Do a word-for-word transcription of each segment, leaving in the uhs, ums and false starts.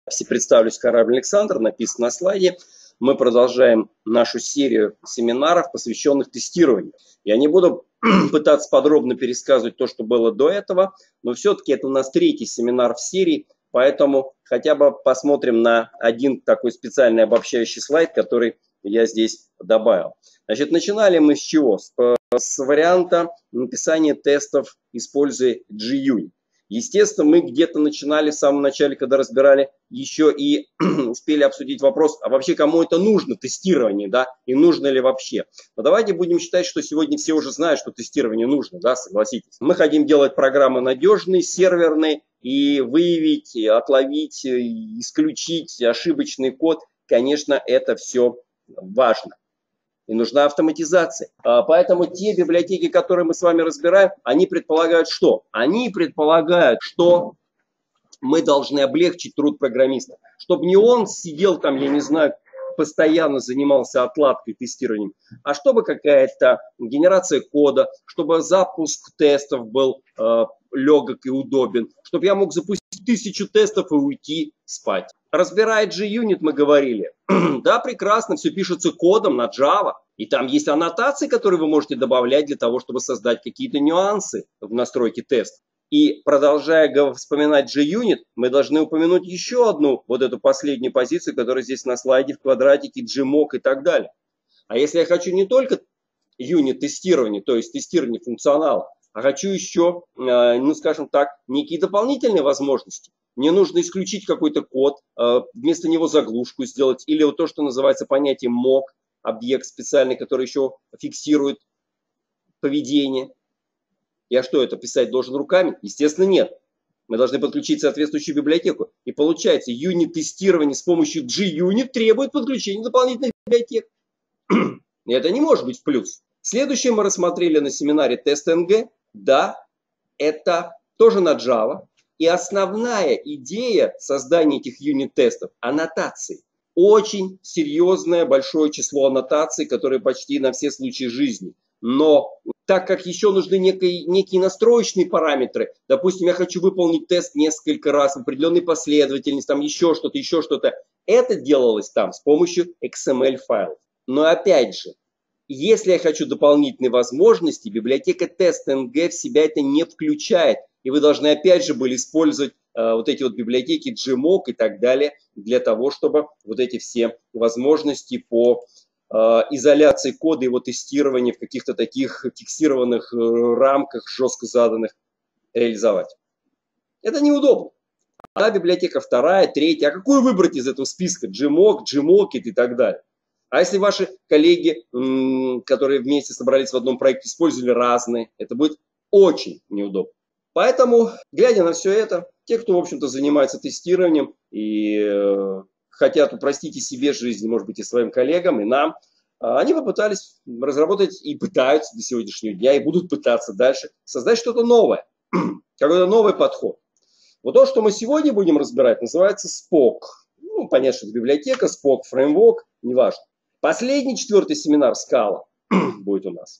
Все представлюсь, Корабль Александр, написано на слайде. Мы продолжаем нашу серию семинаров, посвященных тестированию. Я не буду пытаться подробно пересказывать то, что было до этого, но все-таки это у нас третий семинар в серии, поэтому хотя бы посмотрим на один такой специальный обобщающий слайд, который я здесь добавил. Значит, начинали мы с чего? С, с варианта написания тестов, используя джи-юнит. Естественно, мы где-то начинали в самом начале, когда разбирали, еще и успели обсудить вопрос, а вообще кому это нужно, тестирование, да, и нужно ли вообще. Но давайте будем считать, что сегодня все уже знают, что тестирование нужно, да, согласитесь. Мы хотим делать программы надежные, серверные, и выявить, отловить, исключить ошибочный код, конечно, это все важно. И нужна автоматизация. Поэтому те библиотеки, которые мы с вами разбираем, они предполагают что? Они предполагают, что мы должны облегчить труд программиста. Чтобы не он сидел там, я не знаю, постоянно занимался отладкой, тестированием, а чтобы какая-то генерация кода, чтобы запуск тестов был э, легок и удобен, чтобы я мог запустить тысячу тестов и уйти спать. Разбирая джи-юнит, мы говорили, да, прекрасно, все пишется кодом на Java, и там есть аннотации, которые вы можете добавлять для того, чтобы создать какие-то нюансы в настройке теста. И продолжая вспоминать джи-юнит, мы должны упомянуть еще одну, вот эту последнюю позицию, которая здесь на слайде в квадратике, джи-мок и так далее. А если я хочу не только юнит тестирования, то есть тестирование функционала, а хочу еще, ну скажем так, некие дополнительные возможности. Мне нужно исключить какой-то код, вместо него заглушку сделать, или вот то, что называется понятием мок, объект специальный, который еще фиксирует поведение. Я что, это писать должен руками? Естественно, нет. Мы должны подключить соответствующую библиотеку. И получается, юнит-тестирование с помощью джи-юнит требует подключения дополнительных библиотек. И это не может быть в плюс. Следующее мы рассмотрели на семинаре тест-эн-джи. Да, это тоже на Java. И основная идея создания этих юнит-тестов – аннотации. Очень серьезное большое число аннотаций, которые почти на все случаи жизни. Но так как еще нужны некие, некие настроечные параметры, допустим, я хочу выполнить тест несколько раз в определенной последовательности, там еще что-то, еще что-то, это делалось там с помощью икс эм эль файлов. Но опять же, если я хочу дополнительные возможности, библиотека тест-эн-джи в себя это не включает. И вы должны опять же были использовать э, вот эти вот библиотеки джи-мок и так далее, для того, чтобы вот эти все возможности по э, изоляции кода и его тестированию в каких-то таких фиксированных э, рамках, жестко заданных, реализовать. Это неудобно. А библиотека вторая, третья, а какую выбрать из этого списка? джи-мок, джи-мокит и так далее. А если ваши коллеги, которые вместе собрались в одном проекте, использовали разные, это будет очень неудобно. Поэтому, глядя на все это, те, кто, в общем-то, занимается тестированием и э, хотят упростить и себе жизнь, может быть, и своим коллегам, и нам, э, они попытались разработать и пытаются до сегодняшнего дня, и будут пытаться дальше создать что-то новое, какой-то новый подход. Вот то, что мы сегодня будем разбирать, называется спок. Ну, понятно, что это библиотека, спок, фреймворк, неважно. Последний, четвертый семинар Scala будет у нас.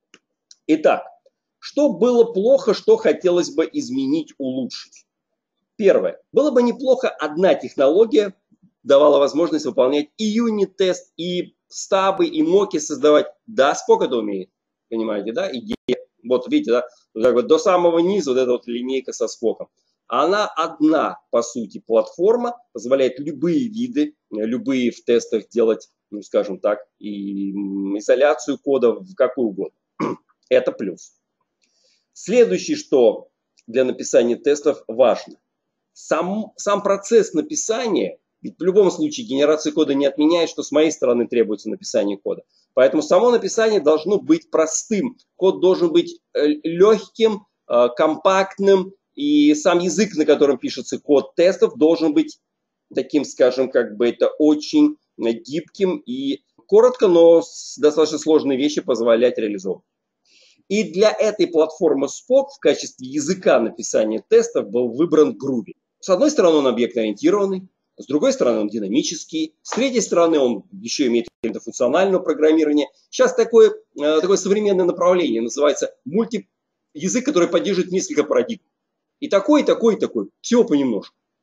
Итак, что было плохо, что хотелось бы изменить, улучшить? Первое. Было бы неплохо, одна технология давала возможность выполнять и юнит-тест, и стабы, и моки создавать. Да, спок это умеет, понимаете, да? Идея. Вот видите, да, как бы до самого низа вот эта вот линейка со споком. Она одна, по сути, платформа, позволяет любые виды, любые в тестах делать, ну, скажем так, и изоляцию кода в какую угодно. Это плюс. Следующее, что для написания тестов важно. Сам, сам процесс написания, ведь в любом случае генерация кода не отменяет, что с моей стороны требуется написание кода. Поэтому само написание должно быть простым. Код должен быть легким, компактным, и сам язык, на котором пишется код тестов, должен быть таким, скажем, как бы это очень гибким и коротко, но достаточно сложные вещи позволять реализовывать. И для этой платформы спок в качестве языка написания тестов был выбран Groovy. С одной стороны, он объектно-ориентированный, с другой стороны, он динамический, с третьей стороны, он еще имеет функциональное программирование. Сейчас такое, такое современное направление называется мульти... язык, который поддерживает несколько парадигм. И такой, и такой, и такой. Всего понемножку.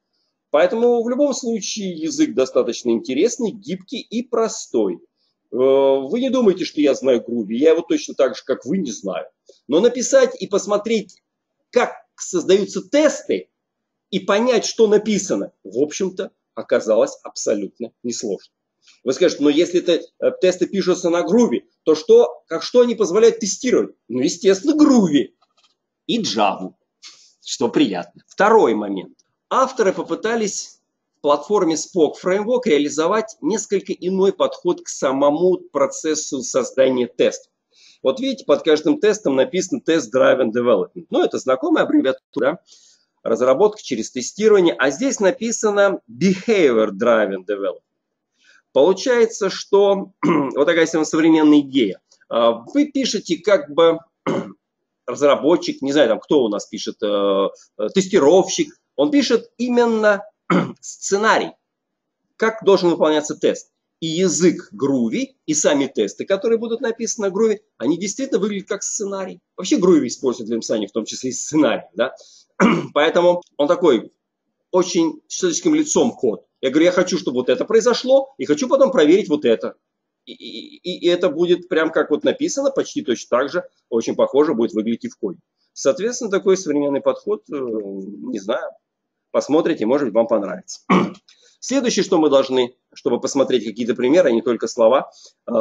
Поэтому в любом случае язык достаточно интересный, гибкий и простой. Вы не думайте, что я знаю Groovy, я его точно так же, как вы, не знаю. Но написать и посмотреть, как создаются тесты, и понять, что написано, в общем-то, оказалось абсолютно несложно. Вы скажете, но если это, тесты пишутся на Groovy, то что, как, что они позволяют тестировать? Ну, естественно, Groovy и Java, что приятно. Второй момент. Авторы попытались в платформе Spock Framework реализовать несколько иной подход к самому процессу создания тестов. Вот видите, под каждым тестом написано Test Driven Development. Ну, это знакомая аббревиатура, да? Разработка через тестирование. А здесь написано Behavior Driven Development. Получается, что вот такая современная идея. Вы пишете как бы разработчик, не знаю, там кто у нас пишет, тестировщик. Он пишет именно сценарий, как должен выполняться тест. И язык Groovy, и сами тесты, которые будут написаны на Groovy, они действительно выглядят как сценарий. Вообще Groovy использует для написания в том числе и сценарий. Да? Поэтому он такой очень с человеческим лицом код. Я говорю, я хочу, чтобы вот это произошло, и хочу потом проверить вот это. И, и, и это будет прям как вот написано, почти точно так же, очень похоже будет выглядеть и в коде. Соответственно, такой современный подход, не знаю, посмотрите, может быть, вам понравится. Следующее, что мы должны, чтобы посмотреть какие-то примеры, а не только слова,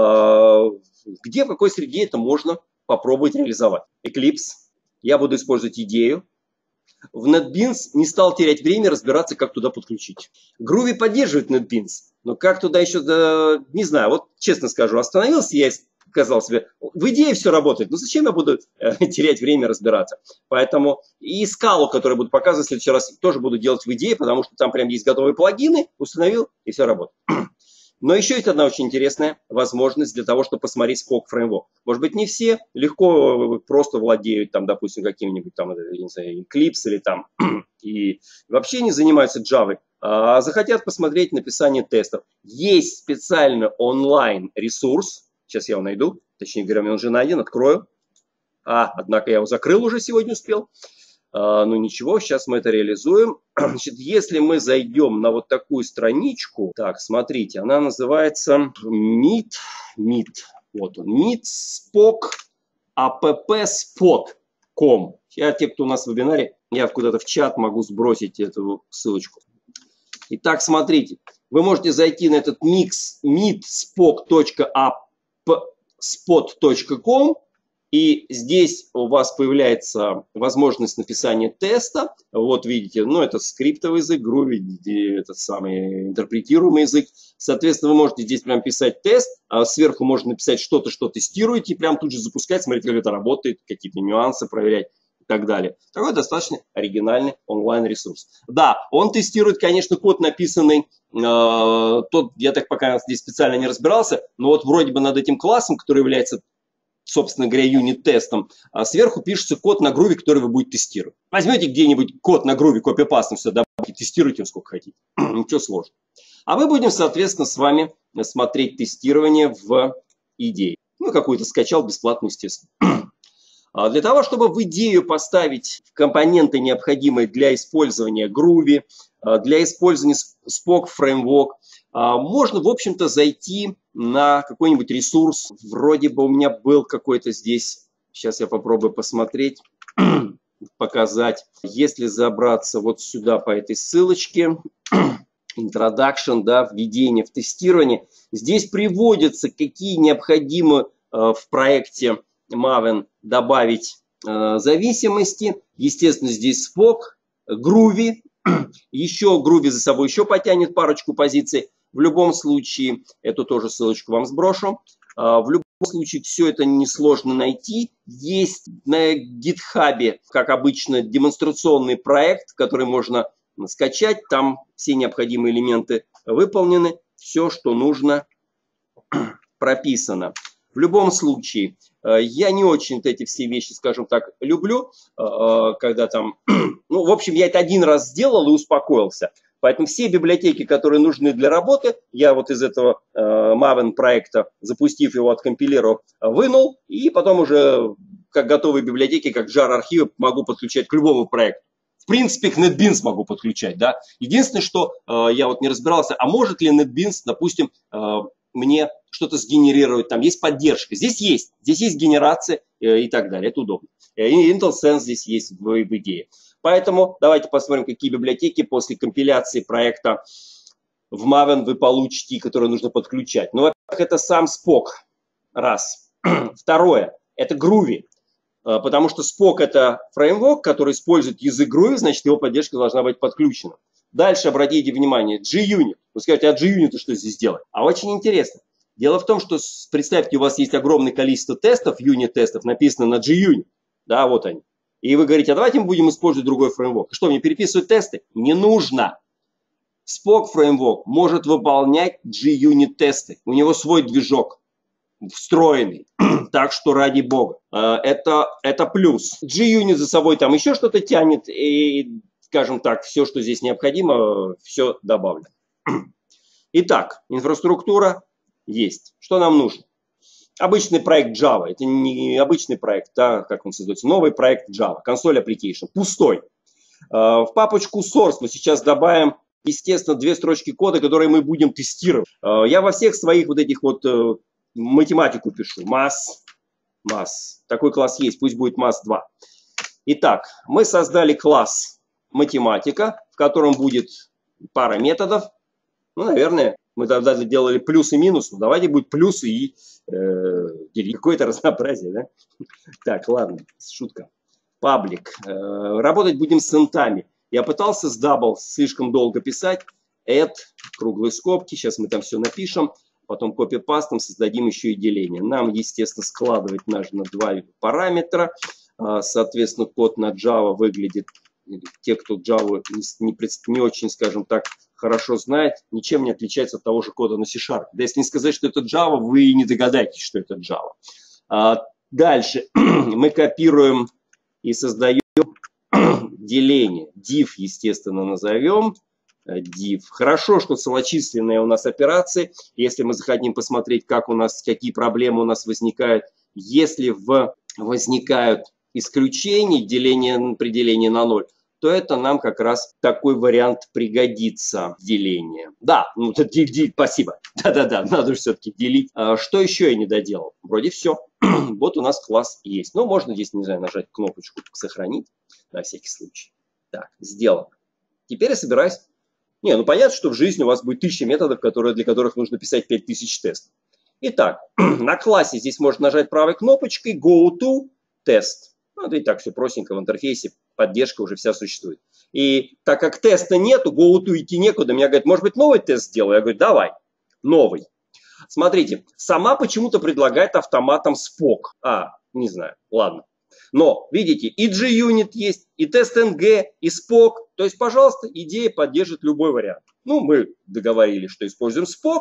где, в какой среде это можно попробовать реализовать. Eclipse. Я буду использовать идею. В NetBeans не стал терять время разбираться, как туда подключить. Groovy поддерживает NetBeans, но как туда еще, да, не знаю, вот честно скажу, остановился я и сказал себе, в идее все работает, но зачем я буду э, терять время разбираться? Поэтому и скалу, которую буду показывать в следующий раз, тоже буду делать в идее, потому что там прям есть готовые плагины, установил и все работает. Но еще есть одна очень интересная возможность для того, чтобы посмотреть Spock Framework. Может быть, не все легко просто владеют, там, допустим, каким-нибудь там, не знаю, Eclipse или там, и вообще не занимаются Java, а захотят посмотреть написание тестов. Есть специальный онлайн-ресурс, сейчас я его найду, точнее говоря, он уже найден, открою. А, однако я его закрыл уже сегодня, успел. Uh, ну ничего, сейчас мы это реализуем. Значит, если мы зайдем на вот такую страничку, так, смотрите, она называется Meet, Meet, вот он, Meet Spock appspot точка com. Я, те, кто у нас в вебинаре, я куда-то в чат могу сбросить эту ссылочку. Итак, смотрите, вы можете зайти на этот микс meet spock точка appspot точка com. И здесь у вас появляется возможность написания теста. Вот видите, ну это скриптовый язык, Groovy, этот самый интерпретируемый язык. Соответственно, вы можете здесь прям писать тест, а сверху можно написать что-то, что тестируете, и прям тут же запускать, смотреть, как это работает, какие-то нюансы проверять и так далее. Такой достаточно оригинальный онлайн-ресурс. Да, он тестирует, конечно, код, написанный, э, тот, я так пока здесь специально не разбирался, но вот вроде бы над этим классом, который является, собственно говоря, юнит-тестом, а сверху пишется код на Groovy, который вы будете тестировать. Возьмете где-нибудь код на Groovy, копипастом сюда добавьте, тестируйте сколько хотите. Ничего сложного. А мы будем, соответственно, с вами смотреть тестирование в идее. Ну, какую-то скачал, бесплатную, естественно. Для того, чтобы в идею поставить компоненты, необходимые для использования Groovy, для использования Spock Framework, можно, в общем-то, зайти на какой-нибудь ресурс. Вроде бы у меня был какой-то здесь. Сейчас я попробую посмотреть, показать. Если забраться вот сюда по этой ссылочке, Introduction, да, введение в тестирование, здесь приводятся, какие необходимы в проекте Maven добавить зависимости. Естественно, здесь Spock, Groovy. Еще Groovy за собой еще потянет парочку позиций. В любом случае, эту тоже ссылочку вам сброшу. В любом случае, все это несложно найти. Есть на GitHub, как обычно, демонстрационный проект, который можно скачать. Там все необходимые элементы выполнены. Все, что нужно, прописано. В любом случае, я не очень-то эти все вещи, скажем так, люблю, когда там... Ну, в общем, я это один раз сделал и успокоился. Поэтому все библиотеки, которые нужны для работы, я вот из этого э, Maven проекта, запустив его, откомпилировав, вынул, и потом уже как готовые библиотеки, как джар архивы, могу подключать к любому проекту. принципе, к NetBeans могу подключать, да. Единственное, что э, я вот не разбирался, а может ли NetBeans, допустим, э, мне что-то сгенерировать, там есть поддержка. Здесь есть, здесь есть генерация э, и так далее, это удобно. И Intel Sense здесь есть в, в идее. Поэтому давайте посмотрим, какие библиотеки после компиляции проекта в Maven вы получите, которые нужно подключать. Ну, во-первых, это сам Spock, раз. Второе, это Groovy, потому что Spock это фреймворк, который использует язык Groovy, значит, его поддержка должна быть подключена. Дальше обратите внимание, JUnit. Вы скажете, а JUnit что здесь делать? А очень интересно. Дело в том, что представьте, у вас есть огромное количество тестов, юнит-тестов, написано на JUnit. Да, вот они. И вы говорите, а давайте мы будем использовать другой фреймворк. Что, мне переписывать тесты? Не нужно. Spock фреймворк может выполнять JUnit тесты. У него свой движок встроенный. Так что ради бога. Это, это плюс. JUnit за собой там еще что-то тянет. И, скажем так, все, что здесь необходимо, все добавлено. Итак, инфраструктура есть. Что нам нужно? Обычный проект Java. Это не обычный проект, да, как он создается. Новый проект Java. Консоль application. Пустой. В папочку source мы сейчас добавим, естественно, две строчки кода, которые мы будем тестировать. Я во всех своих вот этих вот математику пишу. Mass. Mass. Такой класс есть. Пусть будет Mass два. Итак, мы создали класс математика, в котором будет пара методов. Ну, наверное, мы тогда делали плюс и минус. Ну, давайте будет плюс и э, какое-то разнообразие, да? Так, ладно, шутка. Паблик. Э, работать будем с интами. Я пытался с double слишком долго писать. Add, круглые скобки. Сейчас мы там все напишем. Потом копипастом создадим еще и деление. Нам, естественно, складывать нужно два параметра. Соответственно, код на Java выглядит, те, кто Java не, не очень, скажем так, хорошо знает, ничем не отличается от того же кода на C-Sharp. Да если не сказать, что это Java, вы не догадаетесь, что это Java. А дальше мы копируем и создаем деление. Div, естественно, назовем. Div. Хорошо, что целочисленные у нас операции. Если мы захотим посмотреть, как у нас, какие проблемы у нас возникают, если в, возникают исключения, деление при делении на ноль, то это нам как раз такой вариант пригодится. Деление. Да, ну, спасибо. Да-да-да, надо же все-таки делить. А что еще я не доделал? Вроде все. Вот у нас класс есть. Ну, можно здесь, не знаю, нажать кнопочку «Сохранить» на всякий случай. Так, сделано. Теперь я собираюсь. Не, ну понятно, что в жизни у вас будет тысяча методов, которые, для которых нужно писать пять тысяч тестов. Итак, на классе здесь можно нажать правой кнопочкой «Go to test». Ну, это и так все простенько в интерфейсе, поддержка уже вся существует. И так как теста нету, go to идти некуда, меня говорят, может быть, новый тест сделаю? Я говорю, давай, новый. Смотрите, сама почему-то предлагает автоматом Spock. А, не знаю, ладно. Но, видите, и JUnit есть, и TestNG, и Spock. То есть, пожалуйста, идея поддержит любой вариант. Ну, мы договорились, что используем Spock.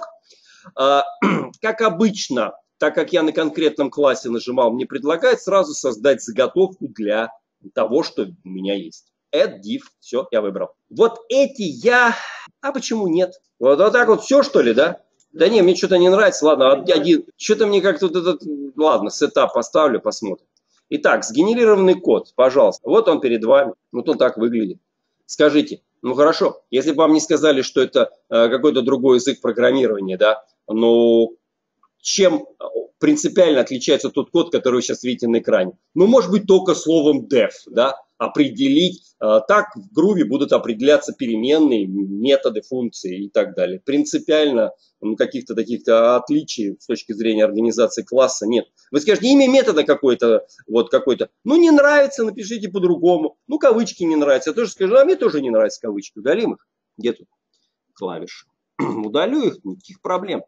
А, как обычно, так как я на конкретном классе нажимал, мне предлагает сразу создать заготовку для того, что у меня есть. Add div, все, я выбрал. Вот эти я... А почему нет? Вот, вот так вот все, что ли, да? Да не, мне что-то не нравится. Ладно, один... Что-то мне как-то... Вот этот... Ладно, сетап поставлю, посмотрим. Итак, сгенерированный код, пожалуйста. Вот он перед вами. Вот он так выглядит. Скажите, ну хорошо, если бы вам не сказали, что это э, какой-то другой язык программирования, да, ну... Чем принципиально отличается тот код, который вы сейчас видите на экране? Ну, может быть, только словом def, да, определить. Так в Groovy будут определяться переменные, методы, функции и так далее. Принципиально ну, каких-то таких отличий с точки зрения организации класса нет. Вы скажете, имя метода какое-то, вот какое-то, ну, не нравится, напишите по-другому. Ну, кавычки не нравятся. Я тоже скажу, а мне тоже не нравятся кавычки. Удалим их. Где тут клавиши? Удалю их, никаких проблем.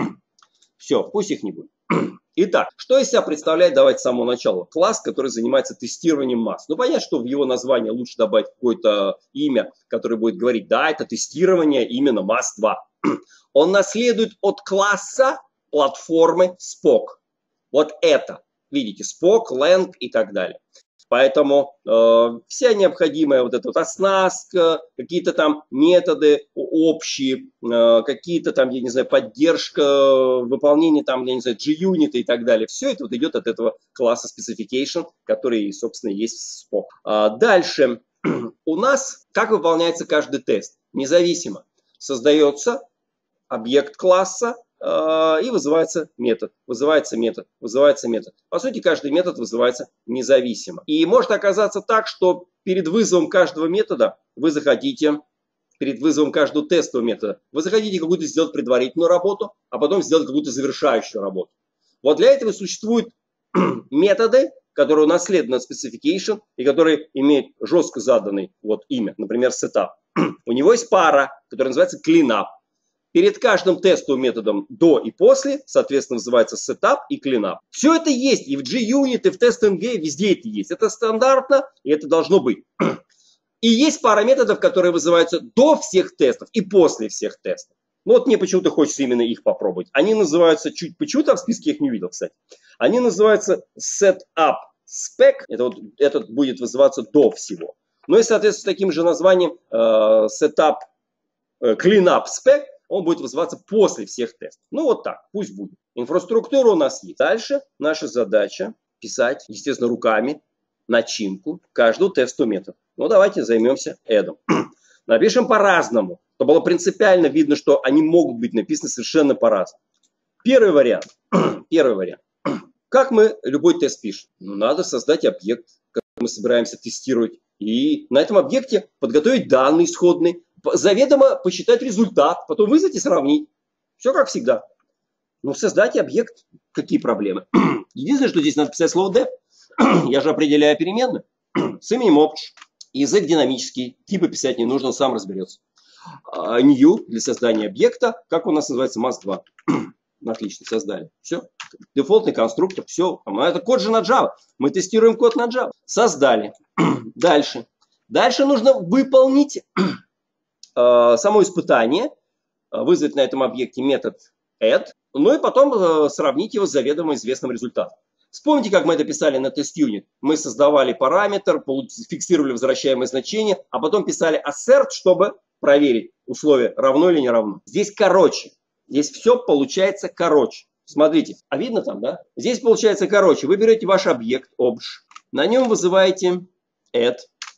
Все, пусть их не будет. Итак, что из себя представляет, давайте с самого начала, класс, который занимается тестированием масс. Ну, понятно, что в его название лучше добавить какое-то имя, которое будет говорить, да, это тестирование именно масс два. Он наследует от класса платформы Spock. Вот это, видите, Spock, Lang и так далее. Поэтому э, вся необходимая вот эта вот оснастка, какие-то там методы общие, э, какие-то там, я не знаю, поддержка, выполнение там, я не знаю, JUnit и так далее. Все это вот идет от этого класса Specification, который, собственно, есть в Spock. А дальше у нас как выполняется каждый тест? Независимо. Создается объект класса э, и вызывается метод. Вызывается метод. Вызывается метод. По сути, каждый метод вызывается независимо. И может оказаться так, что перед вызовом каждого метода вы захотите, перед вызовом каждого тестового метода, вы захотите какую-то сделать предварительную работу, а потом сделать какую-то завершающую работу. Вот для этого существуют методы, которые унаследованы от specification и которые имеют жестко заданное вот имя, например, setup. У него есть пара, которая называется cleanup. Перед каждым тестовым методом до и после, соответственно, называется setup и cleanup. Все это есть и в JUnit, и в TestMG, везде это есть. Это стандартно, и это должно быть. И есть пара методов, которые вызываются до всех тестов и после всех тестов. Ну вот мне почему-то хочется именно их попробовать. Они называются, чуть почему-то в списке их не видел, кстати. Они называются setup spec, это вот, этот будет вызываться до всего. Ну и, соответственно, с таким же названием э, setup э, cleanup spec, он будет вызываться после всех тестов. Ну вот так, пусть будет. Инфраструктура у нас есть. Дальше наша задача писать, естественно, руками начинку каждого тестового метода. Ну давайте займемся add. Напишем по-разному, чтобы было принципиально видно, что они могут быть написаны совершенно по-разному. Первый вариант. Первый вариант. Как мы любой тест пишем? Ну, надо создать объект, который мы собираемся тестировать. И на этом объекте подготовить данные исходные, заведомо посчитать результат, потом вызвать и сравнить. Все как всегда. Но создать объект, какие проблемы? Единственное, что здесь надо писать слово def. Я же определяю переменную с именем option. Язык динамический, типы писать не нужно, он сам разберется. New для создания объекта, как у нас называется, mass два. Отлично, создали. Все. Дефолтный конструктор, все. Это код же на Java. Мы тестируем код на Java. Создали. Дальше. Дальше нужно выполнить э, само испытание, вызвать на этом объекте метод add, ну и потом э, сравнить его с заведомо известным результатом. Вспомните, как мы это писали на TestUnit. Мы создавали параметр, фиксировали возвращаемое значение, а потом писали assert, чтобы проверить, условие равно или не равно. Здесь короче. Здесь все получается короче. Смотрите, а видно там, да? Здесь получается короче. Вы берете ваш объект, obj, на нем вызываете add,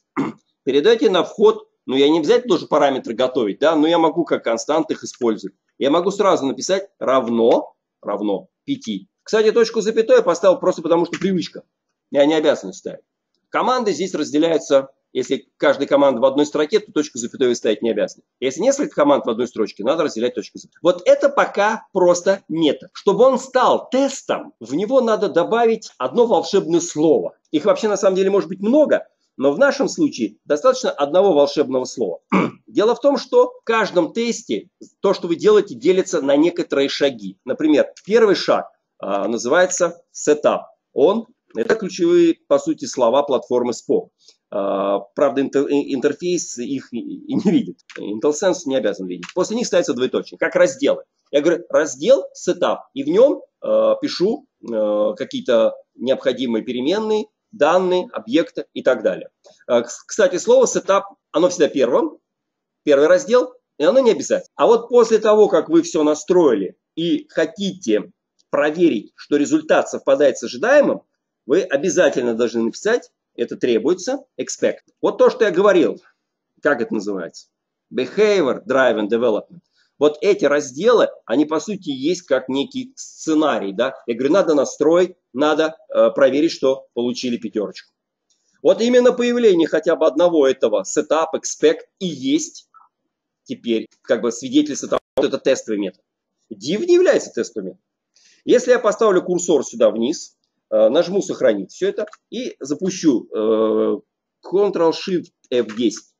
передаете на вход, ну я не обязательно тоже параметры готовить, да, но я могу как констант их использовать. Я могу сразу написать равно, равно пяти. Кстати, точку запятой я поставил просто потому, что привычка. Я не обязан ставить. Команды здесь разделяются, если каждая команда в одной строке, то точку запятой вы ставить не обязаны. Если несколько команд в одной строчке, надо разделять точку запятой. Вот это пока просто метод. Чтобы он стал тестом, в него надо добавить одно волшебное слово. Их вообще на самом деле может быть много, но в нашем случае достаточно одного волшебного слова. Дело в том, что в каждом тесте то, что вы делаете, делится на некоторые шаги. Например, первый шаг а, называется setup. Он это ключевые, по сути, слова платформы спок. Uh, правда, интер, интерфейс их и не видит. IntelliSense не обязан видеть. После них ставится двоеточие, как разделы. Я говорю, раздел setup, и в нем uh, пишу uh, какие-то необходимые переменные, данные, объекты и так далее. Uh, кстати, слово setup, оно всегда первым, первый раздел, и оно не обязательно. А вот после того, как вы все настроили и хотите проверить, что результат совпадает с ожидаемым, вы обязательно должны написать, это требуется, expect. Вот то, что я говорил, как это называется? Behavior Driven Development. Вот эти разделы, они по сути есть как некий сценарий. Да? Я говорю, надо настроить, надо э, проверить, что получили пятерочку. Вот именно появление хотя бы одного этого setup, expect и есть теперь как бы свидетельство того, что это тестовый метод. Div не является тестовым методом. Если я поставлю курсор сюда вниз, нажму сохранить все это и запущу э, контрол-шифт эф десять,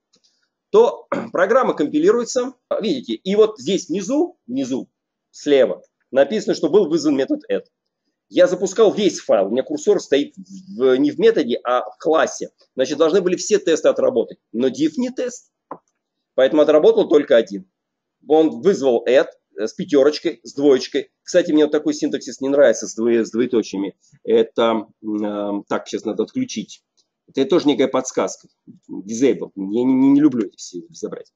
то программа компилируется. Видите, и вот здесь внизу, внизу, слева, написано, что был вызван метод add. Я запускал весь файл, у меня курсор стоит в, не в методе, а в классе. Значит, должны были все тесты отработать. Но div не тест, поэтому отработал только один. Он вызвал add с пятерочкой, с двоечкой. Кстати, мне вот такой синтаксис не нравится с, двое, с двоеточиями. Это, э, так, сейчас надо отключить. Это тоже некая подсказка. Disable. Я не, не люблю эти все забрать.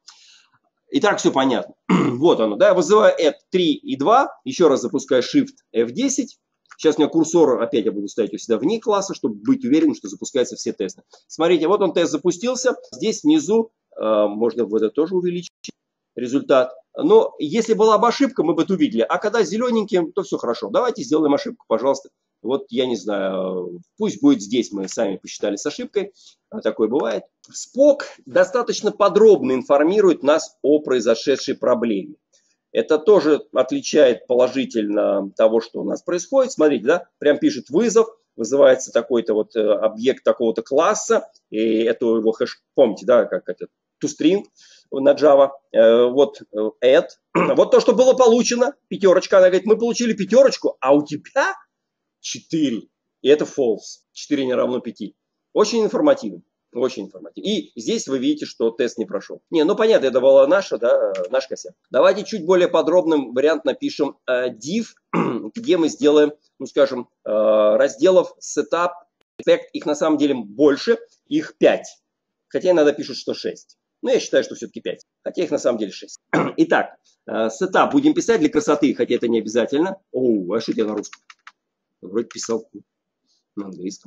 Итак, все понятно. Вот оно, да, я вызываю add три и два, еще раз запускаю Shift эф десять. Сейчас у меня курсор, опять я буду ставить его сюда вне класса, чтобы быть уверенным, что запускаются все тесты. Смотрите, вот он тест запустился. Здесь внизу, э, можно вот это тоже увеличить, результат. Но если была бы ошибка, мы бы это увидели. А когда зелененьким, то все хорошо. Давайте сделаем ошибку, пожалуйста. Вот я не знаю, пусть будет здесь, мы сами посчитали с ошибкой. Такое бывает. Спок достаточно подробно информирует нас о произошедшей проблеме. Это тоже отличает положительно того, что у нас происходит. Смотрите, да, прям пишет вызов, вызывается такой-то вот объект такого-то класса, и это его хэш, помните, да, как это, toString на Java, вот add. Вот то, что было получено, пятерочка, она говорит, мы получили пятерочку, а у тебя четыре, и это false, четыре не равно пяти. Очень информативно. Очень информативно. И здесь вы видите, что тест не прошел. Не, ну понятно, это была наша, да, наш косяк. Давайте чуть более подробным вариант напишем э, div, где мы сделаем, ну скажем, э, разделов setup, effect. Их на самом деле больше, их пять. Хотя иногда пишут, что шесть. Но я считаю, что все-таки пять. Хотя их на самом деле шесть. Итак, э, setup будем писать для красоты, хотя это не обязательно. О, а что я на русском? Вроде писал на английском.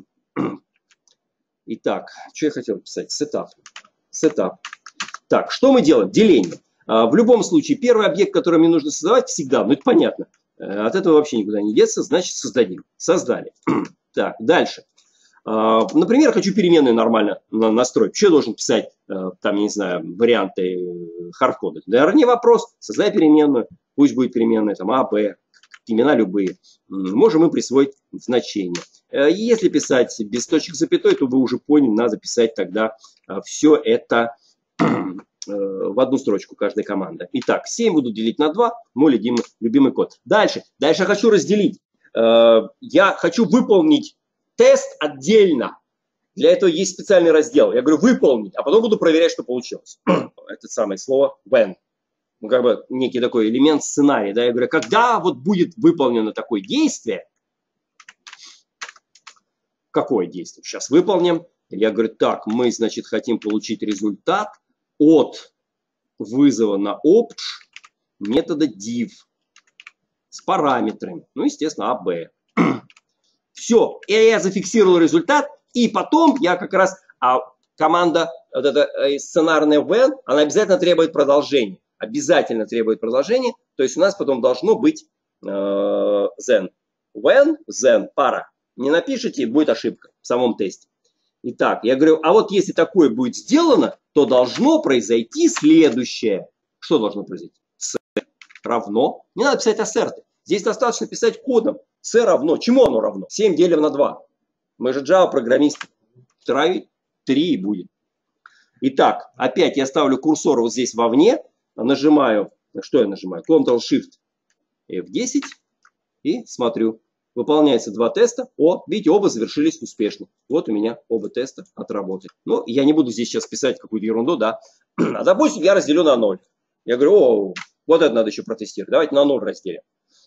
Итак, что я хотел писать? Setup. Setup. Так, что мы делаем? Деление. А, в любом случае, первый объект, который мне нужно создавать, всегда, ну это понятно. От этого вообще никуда не деться, значит создадим. Создали. Так, дальше. А, например, хочу переменную нормально настроить. Что я должен писать, там, я не знаю, варианты хардкода? Наверное, не вопрос. Создай переменную. Пусть будет переменная там А, Б. Имена любые. Можем мы присвоить значение. Если писать без точек запятой, то вы уже поняли, надо писать тогда все это в одну строчку, каждая команда. Итак, семь буду делить на два, мой любимый, любимый код. Дальше. Дальше я хочу разделить. Я хочу выполнить тест отдельно. Для этого есть специальный раздел. Я говорю выполнить, а потом буду проверять, что получилось. Это самое слово when. Ну, как бы некий такой элемент сценария, да, я говорю, когда вот будет выполнено такое действие, какое действие? Сейчас выполним. Я говорю, так, мы, значит, хотим получить результат от вызова на opt метода div с параметрами, ну, естественно, а бэ. Все, и я зафиксировал результат, и потом я как раз, а команда, вот эта сценарная when, она обязательно требует продолжения. Обязательно требует продолжения, то есть у нас потом должно быть э, then. When, then, пара. Не напишите, будет ошибка в самом тесте. Итак, я говорю, а вот если такое будет сделано, то должно произойти следующее. Что должно произойти? C равно, не надо писать ассерты. Здесь достаточно писать кодом. C равно, чему оно равно? семь делим на два. Мы же Java программисты. три и будет. Итак, опять я ставлю курсор вот здесь вовне. Нажимаю, что я нажимаю? контрол-шифт эф десять и смотрю. Выполняется два теста. О, видите, оба завершились успешно. Вот у меня оба теста отработали. Ну, я не буду здесь сейчас писать какую-то ерунду, да. А допустим, я разделю на ноль. Я говорю, о, вот это надо еще протестировать. Давайте на ноль разделим.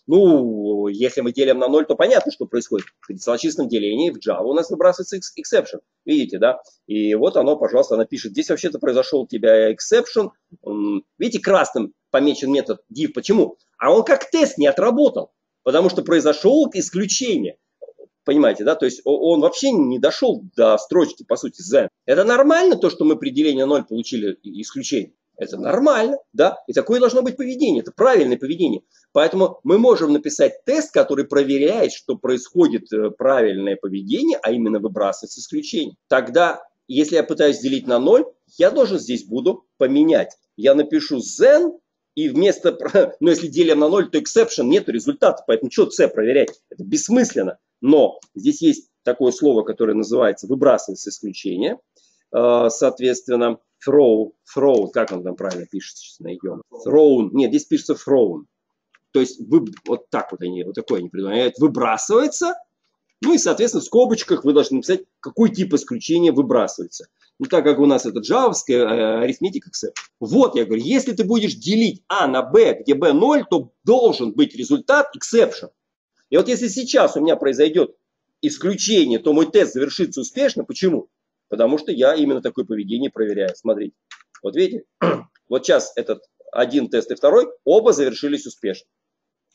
Ну, если мы делим на ноль, то понятно, что происходит. При злочистном делении в Java у нас выбрасывается exception. Видите, да? И вот оно, пожалуйста, она пишет, здесь вообще-то произошел у тебя exception. Видите, красным помечен метод div. Почему? А он как тест не отработал. Потому что произошел исключение. Понимаете, да? То есть он вообще не дошел до строчки, по сути, then. Это нормально, то, что мы при делении на ноль получили исключение. Это нормально, да? И такое должно быть поведение. Это правильное поведение. Поэтому мы можем написать тест, который проверяет, что происходит правильное поведение, а именно выбрасывается исключение. Тогда, если я пытаюсь делить на ноль, я должен здесь буду поменять. Я напишу then, и вместо, ну если делим на ноль, то exception, нет результата. Поэтому что C проверять? Это бессмысленно. Но здесь есть такое слово, которое называется выбрасывается исключение. Соответственно, throw, throw, как он там правильно пишется, сейчас найдем. Thrown, нет, здесь пишется thrown. То есть вы, вот так вот они, вот такое они придумали. Выбрасывается, ну и, соответственно, в скобочках вы должны написать, какой тип исключения выбрасывается. Ну, так как у нас это джавовская арифметика exception. Вот, я говорю, если ты будешь делить А на Б, где Б ноль, то должен быть результат exception. И вот если сейчас у меня произойдет исключение, то мой тест завершится успешно. Почему? Потому что я именно такое поведение проверяю. Смотрите, вот видите, вот сейчас этот один тест и второй, оба завершились успешно.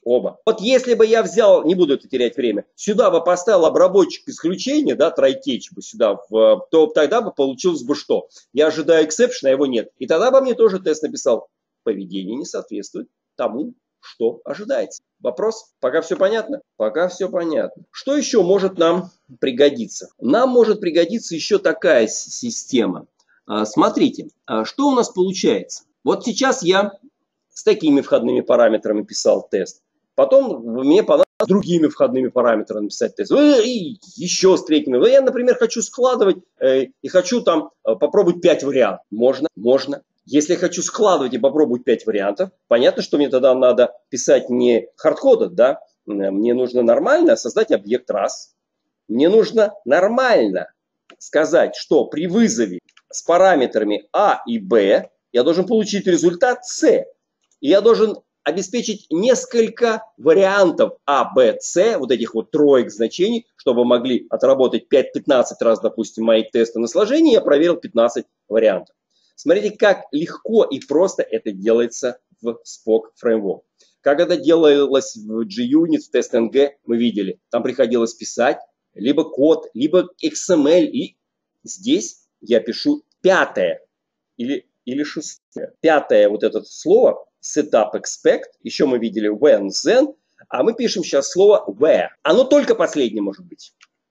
Оба. Вот если бы я взял, не буду это терять время, сюда бы поставил обработчик исключения, да, try-catch бы сюда, в, то тогда бы получилось бы что? Я ожидаю exception, а его нет. И тогда бы мне тоже тест написал, поведение не соответствует тому, что ожидается. Вопрос? Пока все понятно? Пока все понятно. Что еще может нам пригодиться? Нам может пригодиться еще такая система. Смотрите, что у нас получается. Вот сейчас я с такими входными параметрами писал тест. Потом мне понадобилось с другими входными параметрами писать тест. И еще с третьими. Я, например, хочу складывать и хочу там попробовать пять вариантов. Можно? Можно. Если я хочу складывать и попробовать пять вариантов, понятно, что мне тогда надо писать не хардкодом, да? Мне нужно нормально создать объект раз. Мне нужно нормально сказать, что при вызове с параметрами А и Б я должен получить результат С. И я должен обеспечить несколько вариантов А, Б, С, вот этих вот троек значений, чтобы могли отработать пять-пятнадцать раз, допустим, мои тесты на сложение, я проверил пятнадцать вариантов. Смотрите, как легко и просто это делается в Spock Framework. Как это делалось в JUnit, в TestNG, мы видели. Там приходилось писать либо код, либо икс эм эль. И здесь я пишу пятое или, или шестое. Пятое вот это слово setup expect. Еще мы видели when, then. А мы пишем сейчас слово where. Оно только последнее может быть.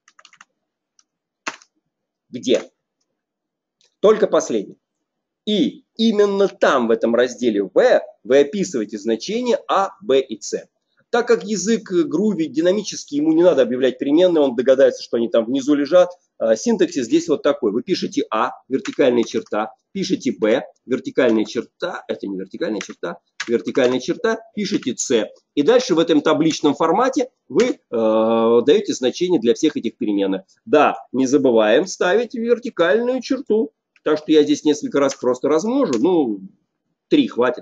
Где? Только последнее. И именно там, в этом разделе where, вы описываете значения А, Б и С. Так как язык Groovy динамический, ему не надо объявлять переменные, он догадается, что они там внизу лежат. Синтаксис здесь вот такой. Вы пишете А, вертикальная черта, пишете Б, вертикальная черта, это не вертикальная черта, вертикальная черта, пишете С. И дальше в этом табличном формате вы э, даете значения для всех этих переменных. Да, не забываем ставить вертикальную черту. Так что я здесь несколько раз просто размножу. Ну, три хватит.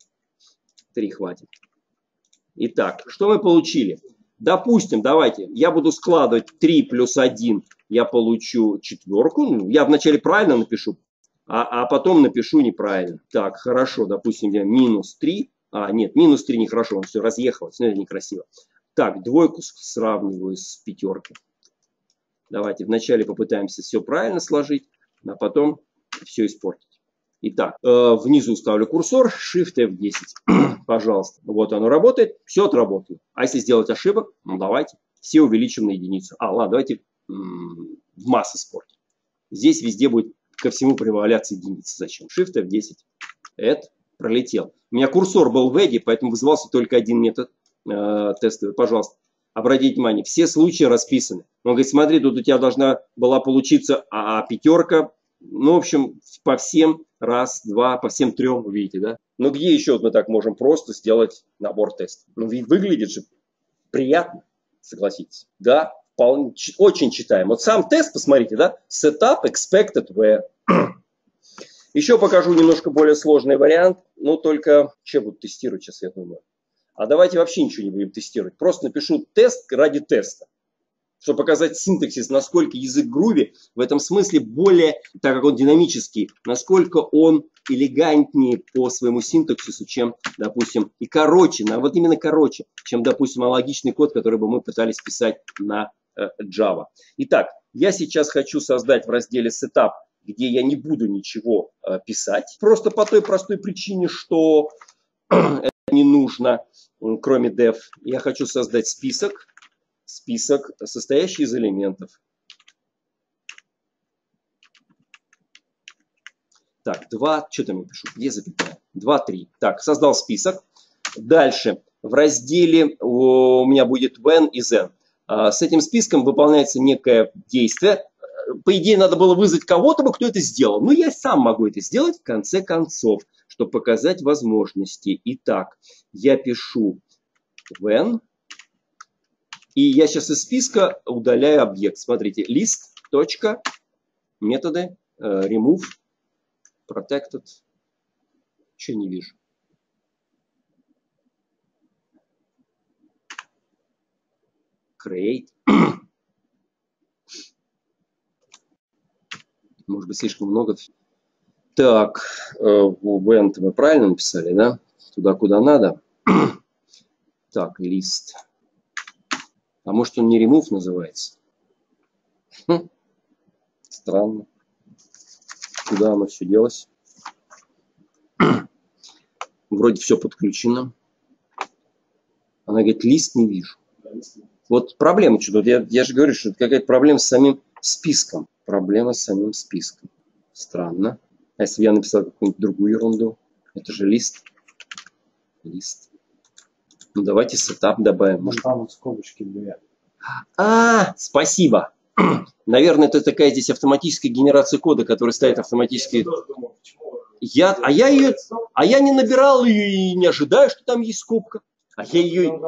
Три хватит. Итак, что мы получили? Допустим, давайте, я буду складывать три плюс один, я получу четверку. Ну, я вначале правильно напишу, а, а потом напишу неправильно. Так, хорошо, допустим, я минус три. А, нет, минус три нехорошо, он все разъехалось, но это некрасиво. Так, двойку сравниваю с пятеркой. Давайте вначале попытаемся все правильно сложить, а потом все испортить. Итак, э, внизу ставлю курсор, Shift эф десять. Пожалуйста. Вот оно работает, все отработало. А если сделать ошибок, ну давайте, все увеличим на единицу. А, ладно, давайте м-м, в масс испортим. Здесь везде будет ко всему прибавляться единица. Зачем? Shift эф десять. Это пролетел. У меня курсор был в эди, поэтому вызывался только один метод э, тестовый. Пожалуйста, обратите внимание, все случаи расписаны. Он говорит, смотри, тут у тебя должна была получиться а, пятерка. Ну, в общем, по всем раз, два, по всем трем, вы видите, да? Но где еще мы так можем просто сделать набор тестов? Ну, ведь выглядит же приятно, согласитесь. Да, вполне, очень читаем. Вот сам тест, посмотрите, да? Setup expected where. Еще покажу немножко более сложный вариант. Ну, только что буду тестировать сейчас, я думаю. А давайте вообще ничего не будем тестировать. Просто напишу тест ради теста. Чтобы показать синтаксис, насколько язык Groovy в этом смысле более, так как он динамический, насколько он элегантнее по своему синтаксису, чем, допустим, и короче, а вот именно короче, чем, допустим, аналогичный код, который бы мы пытались писать на э, Java. Итак, я сейчас хочу создать в разделе Setup, где я не буду ничего э, писать, просто по той простой причине, что это не нужно, кроме dev. Я хочу создать список. Список, состоящий из элементов. Так, два, что там я пишу? Где запятая? два, три. Так, создал список. Дальше, в разделе у меня будет when и then. С этим списком выполняется некое действие. По идее, надо было вызвать кого-то, кто это сделал. Но я сам могу это сделать в конце концов, чтобы показать возможности. Итак, я пишу when. И я сейчас из списка удаляю объект. Смотрите, list, точка, методы, э, remove, protected. Что не вижу? Create. Может быть, слишком много. Так, э, when мы правильно написали, да? Туда, куда надо. Так, лист. А может он не remove называется? Хм. Странно. Куда оно все делось? Вроде все подключено. Она говорит, лист не вижу. Вот проблема что-то. Я, я же говорю, что это какая-то проблема с самим списком. Проблема с самим списком. Странно. А если я написал какую-нибудь другую ерунду? Это же лист. Лист. Ну давайте сетап добавим. Может, там вот скобочки две. А, спасибо. Наверное, это такая здесь автоматическая генерация кода, которая ставит автоматически. Я, а я ее, а я не набирал ее и не ожидаю, что там есть скобка. А я ее...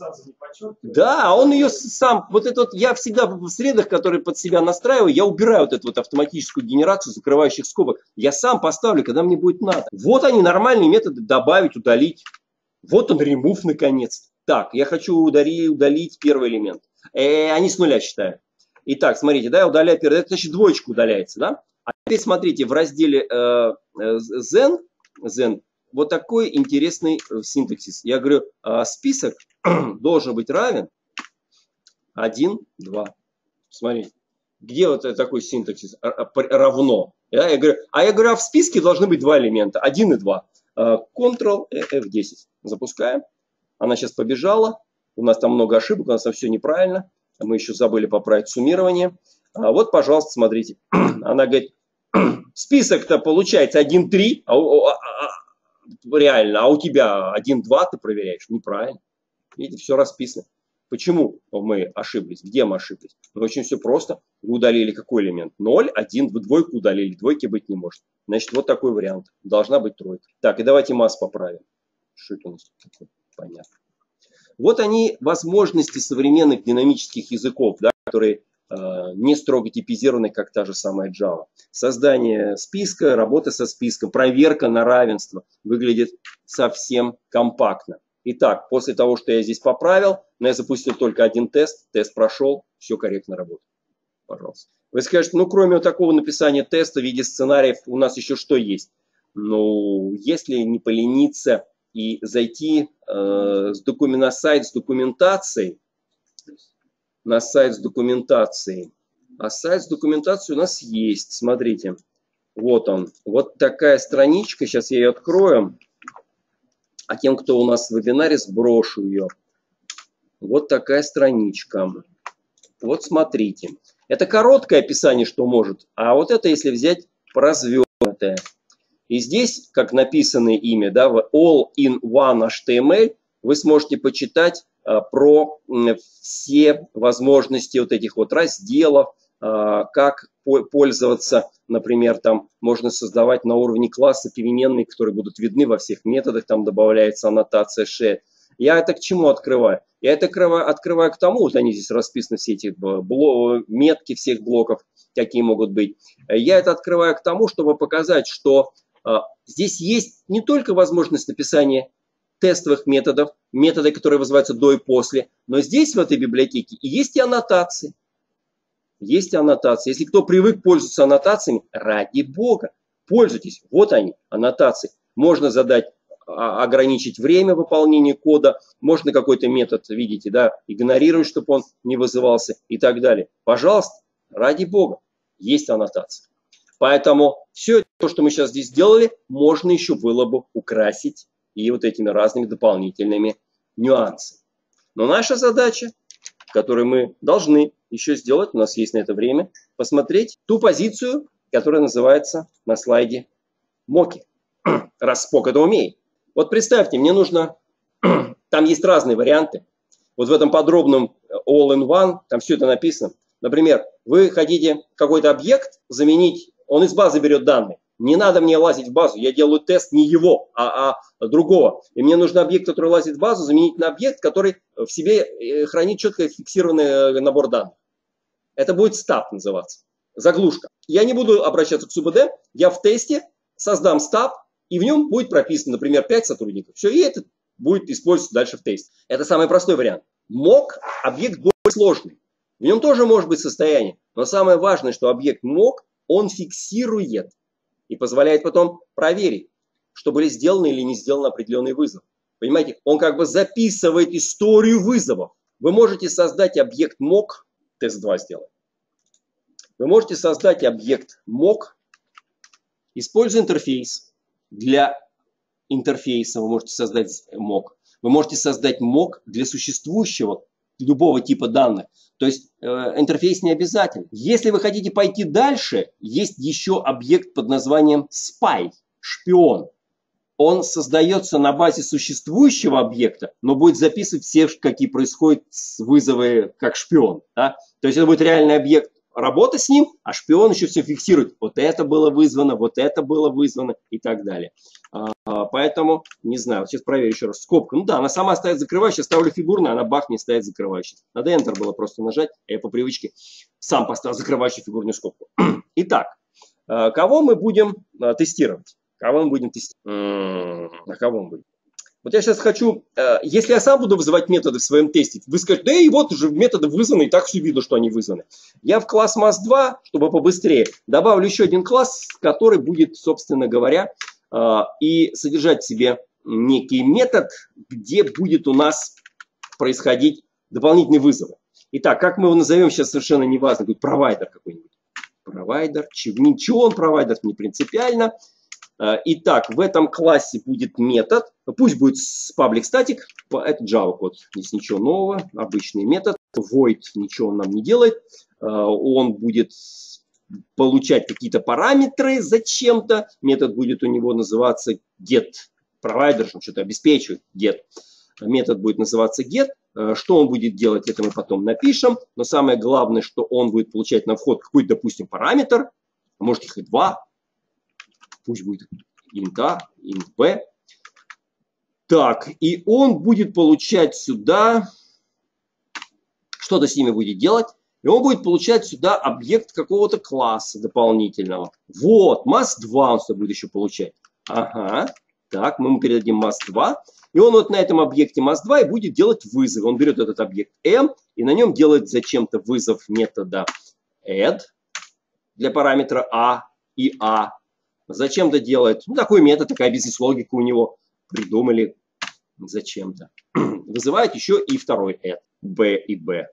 Да, а он ее сам... Вот это вот я всегда в средах, которые под себя настраиваю, я убираю вот эту вот автоматическую генерацию закрывающих скобок. Я сам поставлю, когда мне будет надо. Вот они, нормальные методы добавить, удалить. Вот он, remove, наконец. Так, я хочу удалить, удалить первый элемент. Э, они с нуля считают. Итак, смотрите, да, я удаляю первый. Это значит двоечка удаляется, да? А теперь смотрите, в разделе э, э, Zen, Zen вот такой интересный синтаксис. Я говорю, э, список должен быть равен один, два. Смотрите, где вот такой синтаксис равно? Да? Я говорю, а я говорю, а в списке должны быть два элемента, один и два. контрол эф десять. Запускаем. Она сейчас побежала. У нас там много ошибок, у нас там все неправильно. Мы еще забыли поправить суммирование. А вот, пожалуйста, смотрите. Она говорит, список-то получается один, три, а, а, а, реально, а у тебя один, два ты проверяешь. Неправильно. Видите, все расписано. Почему мы ошиблись? Где мы ошиблись? Ну, очень все просто. Вы удалили какой элемент? ноль, один, вы двойку удалили. Двойки быть не может. Значит, вот такой вариант. Должна быть тройка. Так, и давайте масс поправим. Что это у нас такое? Понятно. Вот они, возможности современных динамических языков, да, которые э, не строго типизированы, как та же самая Java. Создание списка, работа со списком, проверка на равенство выглядит совсем компактно. Итак, после того, что я здесь поправил, но я запустил только один тест, тест прошел, все корректно работает. Пожалуйста. Вы скажете, ну кроме вот такого написания теста в виде сценариев, у нас еще что есть? Ну, если не полениться и зайти э, с документ, на сайт с документацией, на сайт с документацией, а сайт с документацией у нас есть, смотрите, вот он, вот такая страничка, сейчас я ее открою. А тем, кто у нас в вебинаре, сброшу ее. Вот такая страничка. Вот смотрите. Это короткое описание, что может. А вот это, если взять развернутое. И здесь, как написано имя, да, в all-in-one эйч ти эм эль, вы сможете почитать а, про м, все возможности вот этих вот разделов, а, как по пользоваться. Например, там можно создавать на уровне класса переменные, которые будут видны во всех методах, там добавляется аннотация share. Я это к чему открываю? Я это открываю, открываю к тому, вот они здесь расписаны, все эти блок, метки всех блоков, какие могут быть. Я это открываю к тому, чтобы показать, что а, здесь есть не только возможность написания тестовых методов, методы, которые вызываются до и после, но здесь в этой библиотеке и есть и аннотации. Есть аннотации. Если кто привык пользоваться аннотациями, ради бога, пользуйтесь. Вот они, аннотации. Можно задать, ограничить время выполнения кода. Можно какой-то метод, видите, да, игнорировать, чтобы он не вызывался и так далее. Пожалуйста, ради бога, есть аннотации. Поэтому все то, что мы сейчас здесь сделали, можно еще было бы украсить и вот этими разными дополнительными нюансами. Но наша задача, которую мы должны еще сделать, у нас есть на это время, посмотреть ту позицию, которая называется на слайде моки. Раз Спок это умеет. Вот представьте, мне нужно, там есть разные варианты. Вот в этом подробном all-in-one, там все это написано. Например, вы хотите какой-то объект заменить, он из базы берет данные. Не надо мне лазить в базу, я делаю тест не его, а, а другого. И мне нужно объект, который лазит в базу, заменить на объект, который в себе хранит четко фиксированный набор данных. Это будет стаб называться, заглушка. Я не буду обращаться к субд, я в тесте создам стаб, и в нем будет прописано, например, пять сотрудников. Все, и это будет использоваться дальше в тесте. Это самый простой вариант. Мок – объект более сложный. В нем тоже может быть состояние. Но самое важное, что объект мок, он фиксирует и позволяет потом проверить, что были сделаны или не сделаны определенные вызовы. Понимаете, он как бы записывает историю вызовов. Вы можете создать объект мок, тест два сделать. Вы можете создать объект мок, используя интерфейс. Для интерфейса вы можете создать мок. Вы можете создать мок для существующего любого типа данных. То есть э, интерфейс не обязателен. Если вы хотите пойти дальше, есть еще объект под названием spy, шпион. Он создается на базе существующего объекта, но будет записывать все, какие происходят вызовы как шпион. Да? То есть это будет реальный объект работы с ним, а шпион еще все фиксирует. Вот это было вызвано, вот это было вызвано и так далее. А, поэтому, не знаю, вот сейчас проверю еще раз. Скобка. Ну да, она сама стоит закрывающая, ставлю фигурную, она бахнет, стоит закрывающая. Надо Enter было просто нажать, а я по привычке сам поставил закрывающую фигурную скобку. Итак, кого мы будем тестировать? Кого мы будем тестировать? На кого мы будем? Вот я сейчас хочу, если я сам буду вызывать методы в своем тесте, вы скажете, да и вот уже методы вызваны, и так все видно, что они вызваны. Я в класс мас два, чтобы побыстрее, добавлю еще один класс, который будет, собственно говоря, и содержать в себе некий метод, где будет у нас происходить дополнительные вызовы. Итак, как мы его назовем, сейчас совершенно не важно, будет провайдер какой-нибудь. Провайдер, ничего он провайдер, не принципиально. Итак, в этом классе будет метод, пусть будет public static, это Java код, здесь ничего нового, обычный метод, void ничего он нам не делает, он будет получать какие-то параметры зачем-то, метод будет у него называться get, провайдер, он что-то обеспечивает, get, метод будет называться get, что он будет делать, это мы потом напишем, но самое главное, что он будет получать на вход какой-то, допустим, параметр, а может их и два, пусть будет int A, int B. Так, и он будет получать сюда, что-то с ними будет делать, и он будет получать сюда объект какого-то класса дополнительного. Вот, мас два он сюда будет еще получать. Ага, так, мы ему передадим мас два, и он вот на этом объекте мас два и будет делать вызов. Он берет этот объект m, и на нем делает зачем-то вызов метода add для параметра a и a. Зачем-то делает, ну, такой метод, такая бизнес-логика у него, придумали зачем-то. Вызывает еще и второй add, b и b.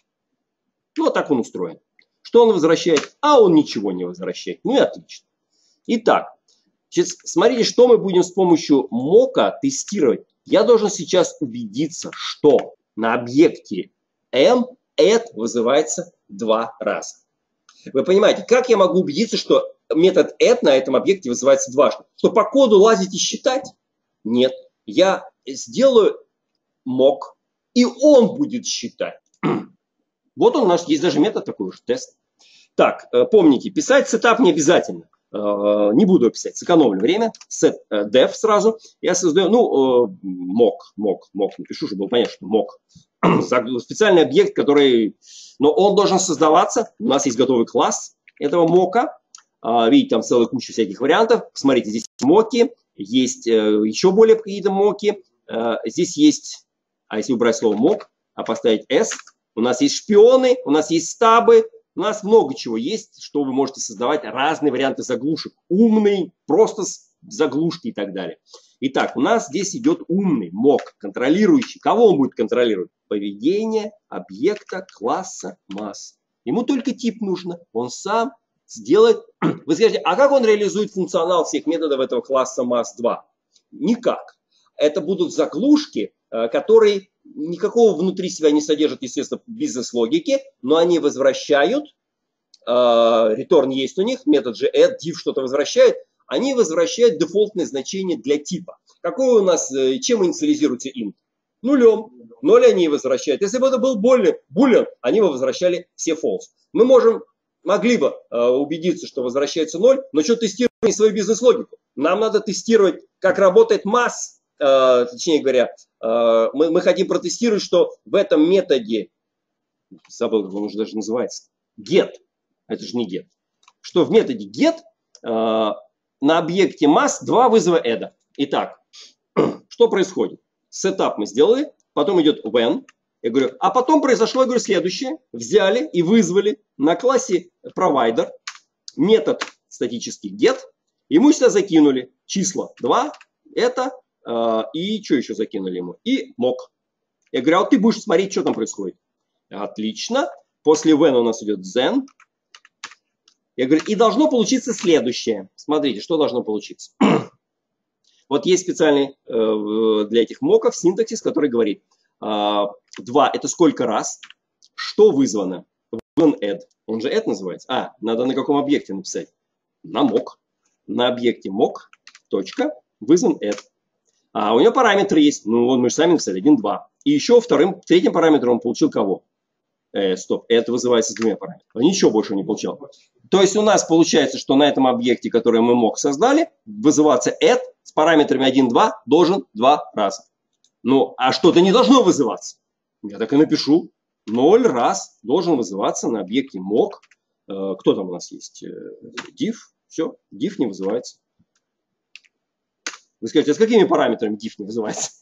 Ну, вот так он устроен. Что он возвращает? А он ничего не возвращает. Ну и отлично. Итак, сейчас смотрите, что мы будем с помощью мока тестировать. Я должен сейчас убедиться, что на объекте m add вызывается два раза. Вы понимаете, как я могу убедиться, что метод add на этом объекте вызывается дважды? Что по коду лазить и считать? Нет. Я сделаю mock, и он будет считать. Вот он у нас, есть даже метод такой уже, тест. Так, помните, писать сетап не обязательно. Не буду писать, сэкономлю время. Set def сразу. Я создаю, ну, mock, mock, mock. Напишу, чтобы было понятно, что mock. Специальный объект, который... Но он должен создаваться. У нас есть готовый класс этого мока. Видите, там целая куча всяких вариантов. Смотрите, здесь моки, есть еще более какие-то моки. Здесь есть, а если убрать слово mock, а поставить s, у нас есть шпионы, у нас есть стабы, у нас много чего есть, что вы можете создавать, разные варианты заглушек. Умный, просто заглушки и так далее. Итак, у нас здесь идет умный mock, контролирующий. Кого он будет контролировать? Поведение объекта класса масс. Ему только тип нужно. Он сам сделает. Вы скажете, а как он реализует функционал всех методов этого класса мас два? Никак. Это будут заглушки, которые никакого внутри себя не содержат, естественно, бизнес-логики, но они возвращают, return есть у них, метод же add, div что-то возвращает, они возвращают дефолтное значение для типа. Какое у нас, чем инициализируется int? Нулем. Ноль они возвращают. Если бы это был boolean, они бы возвращали все false. Мы можем, могли бы убедиться, что возвращается ноль, но что тестировать свою бизнес-логику? Нам надо тестировать, как работает масс. Uh, точнее говоря, uh, мы, мы хотим протестировать, что в этом методе, забыл, как он уже даже называется, get, это же не get, что в методе get uh, на объекте mass два вызова add. Итак, что происходит? Setup мы сделали, потом идет when, я говорю, а потом произошло, я говорю, следующее, взяли и вызвали на классе provider метод статический get, ему сюда закинули числа два, это И что еще закинули ему? И мок. Я говорю, а вот ты будешь смотреть, что там происходит. Отлично. После when у нас идет then. Я говорю, и должно получиться следующее. Смотрите, что должно получиться. Вот есть специальный э, для этих моков синтаксис, который говорит, э, два это сколько раз, что вызвано. When add. Он же add называется. А, надо на каком объекте написать. На mock. На объекте mock. Точка. Вызван add. А у него параметры есть. Ну, вот мы же сами написали. один, два. И еще вторым, третьим параметром он получил кого? Э, стоп. Это вызывается с двумя параметрами. Ничего больше не получал. То есть у нас получается, что на этом объекте, который мы mock создали, вызываться add с параметрами один, два должен два раза. Ну, а что-то не должно вызываться. Я так и напишу. ноль раз должен вызываться на объекте mock. Э, кто там у нас есть? Э, div. Все, div не вызывается. Вы скажете, а с какими параметрами div не вызывается?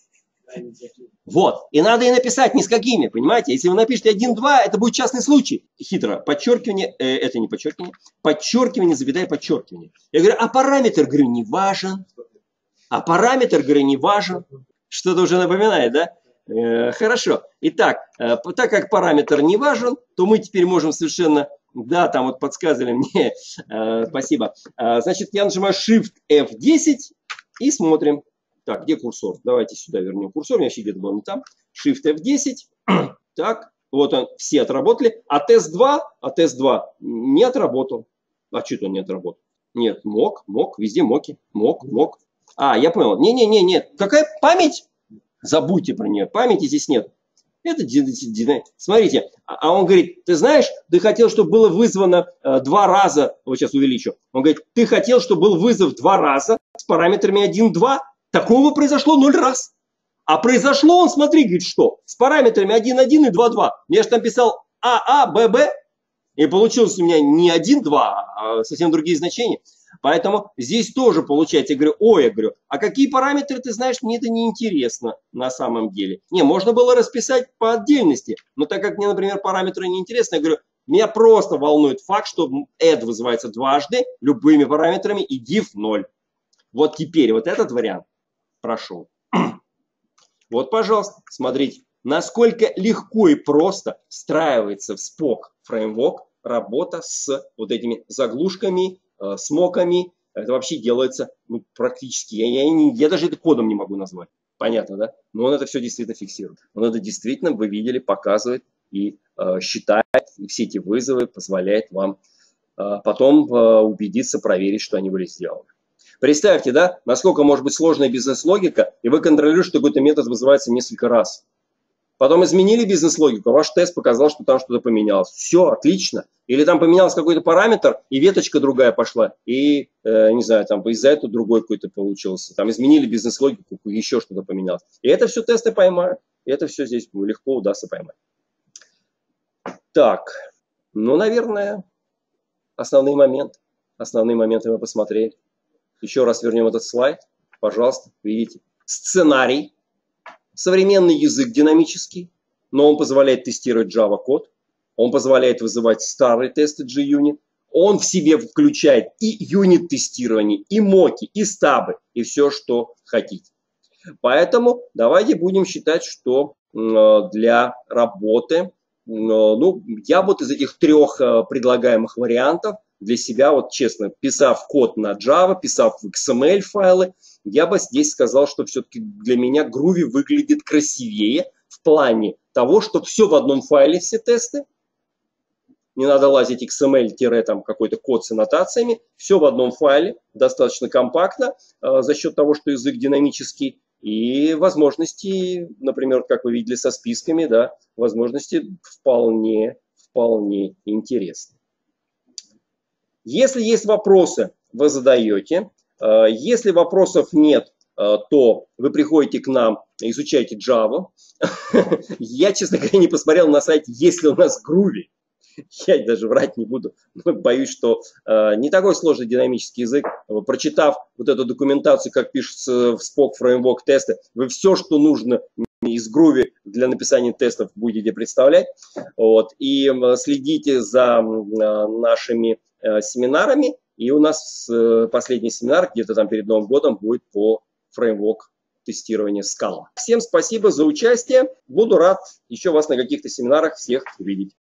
Вот. И надо и написать не с какими, понимаете? Если вы напишете один, два, это будет частный случай. Хитро. Подчеркивание, э, это не подчеркивание. Подчеркивание, запятая, подчеркивание. Я говорю, а параметр, говорю, не важен. А параметр, говорю, не важен. Что-то уже напоминает, да? Э, хорошо. Итак, э, так как параметр не важен, то мы теперь можем совершенно... Да, там вот подсказывали мне. Э, спасибо. Э, значит, я нажимаю Shift эф десять и смотрим. Так, где курсор? Давайте сюда вернем курсор. У меня вообще где-то был не там. Shift эф десять. Так, вот он, все отработали. А тест два, а тест два не отработал. А что-то он не отработал? Нет, мок, мок, везде моки. Мок, мок. А, я понял. Не-не-не, нет. Какая память? Забудьте про нее. Памяти здесь нет. Это, смотрите, а он говорит, ты знаешь, ты хотел, чтобы было вызвано э, два раза, вот сейчас увеличу. Он говорит, ты хотел, чтобы был вызов два раза с параметрами один, два. Такого произошло ноль раз. А произошло он, смотри, говорит, что? С параметрами один, один и два, два. Я же там писал А А, Б Б. И получилось у меня не один, два, а совсем другие значения. Поэтому здесь тоже получается, я говорю, ой, я говорю, а какие параметры, ты знаешь, мне это не интересно на самом деле. Не, можно было расписать по отдельности, но так как мне, например, параметры не интересны, я говорю, меня просто волнует факт, что add вызывается дважды, любыми параметрами, и div ноль. Вот теперь вот этот вариант прошел. Вот, пожалуйста, смотрите, насколько легко и просто встраивается в спок Framework работа с вот этими заглушками, э, смоками. Это вообще делается ну, практически. Я, я, не, я даже это кодом не могу назвать. Понятно, да? Но он это все действительно фиксирует. Он это действительно, вы видели, показывает и э, считает. И все эти вызовы позволяет вам э, потом э, убедиться, проверить, что они были сделаны. Представьте, да, насколько может быть сложная бизнес-логика, и вы контролируете, что какой-то метод вызывается несколько раз. Потом изменили бизнес-логику, ваш тест показал, что там что-то поменялось. Все, отлично. Или там поменялся какой-то параметр, и веточка другая пошла, и, э, не знаю, там из-за этого другой какой-то получился. Там изменили бизнес-логику, еще что-то поменялось. И это все тесты поймают. И это все здесь легко удастся поймать. Так, ну, наверное, основные моменты. Основные моменты мы посмотрели. Еще раз вернем этот слайд. Пожалуйста, видите. Сценарий. Современный язык динамический, но он позволяет тестировать Java код. Он позволяет вызывать старые тесты джи-юнит. Он в себе включает и юнит-тестирование, и моки, и стабы, и все, что хотите. Поэтому давайте будем считать, что для работы, ну, я вот из этих трех предлагаемых вариантов для себя, вот честно, писав код на Java, писав в икс эм эль файлы, я бы здесь сказал, что все-таки для меня Groovy выглядит красивее в плане того, что все в одном файле, все тесты. Не надо лазить икс эм эль-там какой-то код с аннотациями. Все в одном файле, достаточно компактно, э, за счет того, что язык динамический. И возможности, например, как вы видели со списками, да, возможности вполне, вполне интересны. Если есть вопросы, вы задаете. Если вопросов нет, то вы приходите к нам, изучаете Java. Я, честно говоря, не посмотрел на сайте, есть ли у нас Groovy. Я даже врать не буду. Боюсь, что не такой сложный динамический язык. Прочитав вот эту документацию, как пишется в спок Framework тесты, вы все, что нужно из Groovy для написания тестов, будете представлять. Вот. И следите за нашими семинарами. И у нас последний семинар где-то там перед Новым годом будет по Framework тестирования Scala. Всем спасибо за участие. Буду рад еще вас на каких-то семинарах всех увидеть.